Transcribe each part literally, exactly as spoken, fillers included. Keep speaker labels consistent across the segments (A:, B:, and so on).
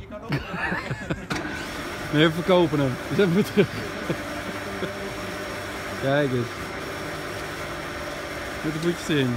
A: kan ook.
B: Nee, we verkopen hem. Dus even weer terug. Kijk eens. Met de voetjes erin.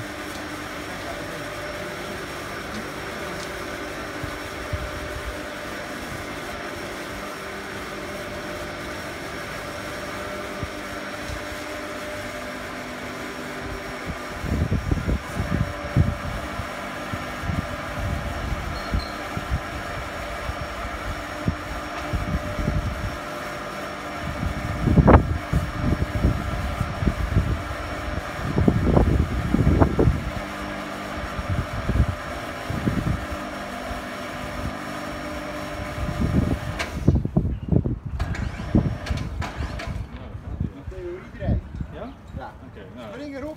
A: Iedereen.
C: Ja?
A: Ja.
C: Oké, nou.
A: Spring erop